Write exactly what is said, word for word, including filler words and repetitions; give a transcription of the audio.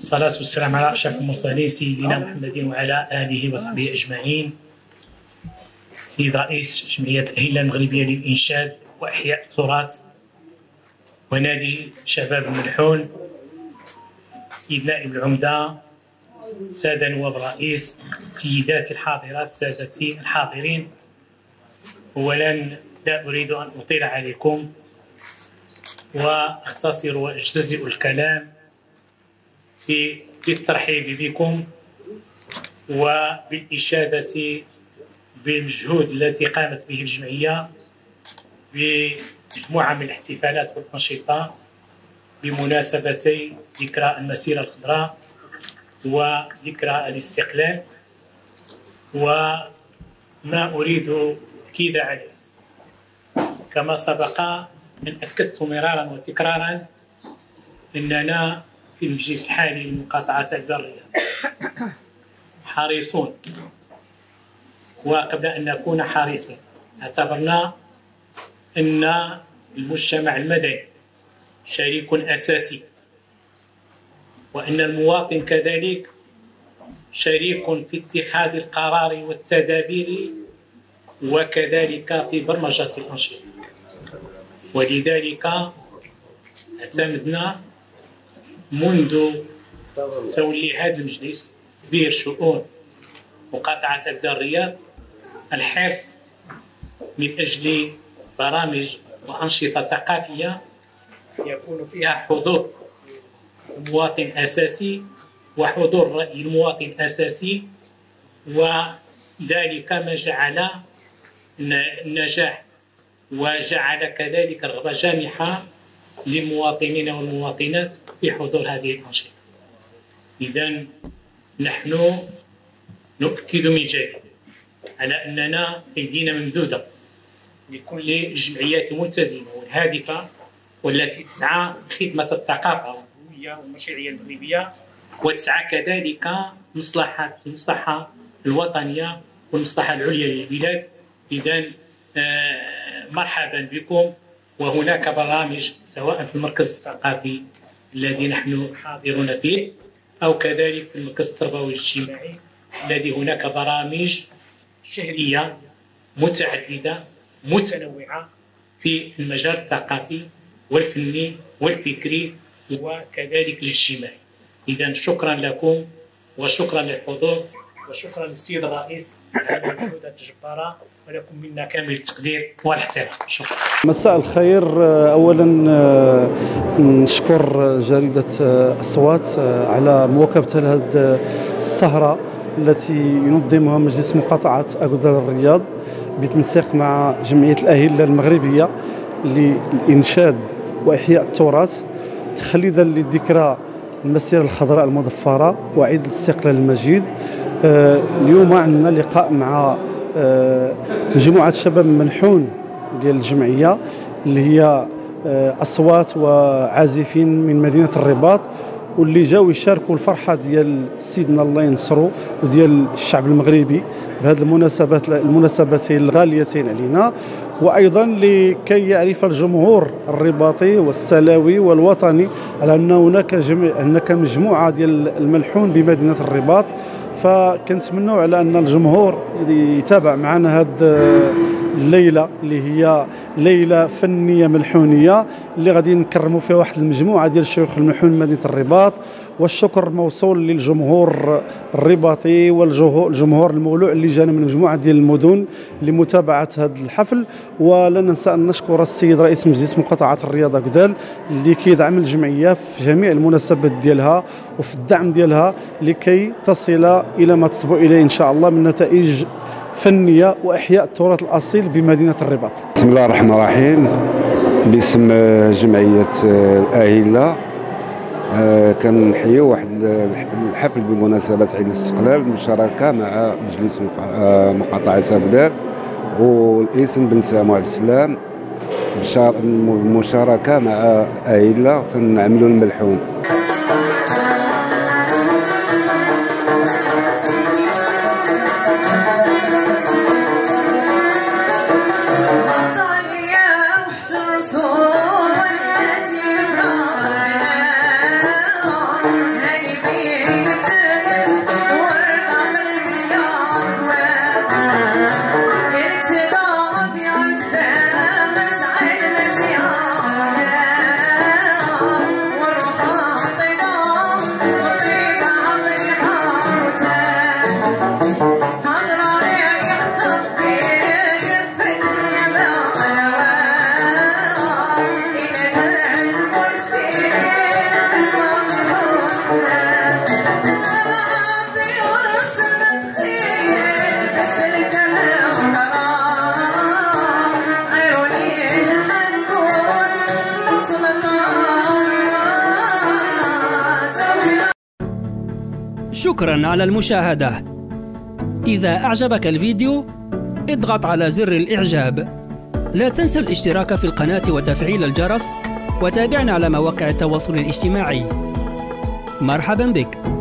والصلاة والسلام على أشرف المرسلين سيدنا محمد وعلى آله وصحبه أجمعين. سيد رئيس جمعية الأهلة المغربية للإنشاد وإحياء التراث ونادي شباب الملحون، سيد نائب العمدة، سادة نواب الرئيس، سيداتي الحاضرات، سادتي الحاضرين، أولا لا أريد أن أطيل عليكم وأختصر وأجتزئ الكلام في الترحيب بكم وبالإشادة بالمجهود التي قامت به الجمعية بمجموعة من الاحتفالات والأنشطة بمناسبتي ذكرى المسيرة الخضراء وذكرى الاستقلال. وما أريد التأكيد عليه كما سبق أن أكدت مرارا وتكرارا أننا في المجلس الحالي لمقاطعة الذرية حريصون، وقبل أن نكون حريصين اعتبرنا أن المجتمع المدني شريك أساسي، وأن المواطن كذلك شريك في اتخاذ القرار والتدابير وكذلك في برمجة الأنشطة. ولذلك اعتمدنا منذ تولي هذا المجلس تدبير شؤون مقاطعة أبدال الرياض الحرص من أجل برامج وأنشطة ثقافية يكون فيها حضور المواطن أساسي وحضور رأي المواطن أساسي، وذلك ما جعل النجاح وجعل كذلك رغبة جامحة للمواطنين والمواطنات في حضور هذه الأنشطة. إذن نحن نؤكد من جديد على أننا أيدينا ممدودة لكل الجمعيات الملتزمة والهادفة والتي تسعى لخدمة الثقافة والهوية والمشاريع المغربية، وتسعى كذلك مصلحة المصلحة الوطنية والمصلحة العليا للبلاد. إذن آه مرحبا بكم. وهناك برامج سواء في المركز الثقافي الذي نحن حاضرون فيه أو كذلك في المركز التربوي والاجتماعي الذي هناك برامج شهرية متعددة متنوعة في المجال الثقافي والفني والفكري وكذلك الاجتماعي. إذن شكرا لكم وشكرا للحضور وشكرا للسيد الرئيس على المجهودات الجبارة، ولكم منا كامل التقدير والاحترام. شكرا. مساء الخير. اولا نشكر جريده اصوات على مواكبه هذه السهره التي ينظمها مجلس مقاطعه أبدال الرياض بالتنسيق مع جمعيه الاهله المغربيه للانشاد واحياء التراث تخليدا لذكرى المسيره الخضراء المظفره وعيد الاستقلال المجيد. اليوم عندنا لقاء مع مجموعه شباب منحون ديال الجمعيه اللي هي اصوات وعازفين من مدينه الرباط، واللي جاوا يشاركوا الفرحه ديال سيدنا الله ينصرو وديال الشعب المغربي بهذه المناسبات المناسبتين الغاليتين علينا، وايضا لكي يعرف الجمهور الرباطي والسلاوي والوطني على ان هناك جمع هناك مجموعه ديال الملحون بمدينه الرباط. فكنتمنوا على ان الجمهور يتابع معنا هذه الليله اللي هي ليله فنيه ملحونيه اللي غادي نكرموا فيها واحد المجموعه ديال الشيوخ الملحون مدينه الرباط. والشكر موصول للجمهور الرباطي والجمهور المولوع اللي جانا من مجموعه ديال المدن لمتابعه هذا الحفل. ولا ننسى ان نشكر السيد رئيس مجلس مقاطعه الرياض أبدال اللي كيدعم الجمعيه في جميع المناسبات ديالها وفي الدعم ديالها لكي تصل الى ما تصبو اليه ان شاء الله من نتائج فنيه واحياء التراث الاصيل بمدينه الرباط. بسم الله الرحمن الرحيم. باسم جمعيه الاهله كنحيو واحد الحفل بمناسبه عيد الاستقلال بالمشاركه مع مجلس مقاطعه أبدال والاسم بن سامو عبد السلام بالمشاركه مع اهله سنعملوا الملحون. التي شكرا على المشاهدة. إذا أعجبك الفيديو اضغط على زر الإعجاب. لا تنسى الاشتراك في القناة وتفعيل الجرس، وتابعنا على مواقع التواصل الاجتماعي. مرحبا بك.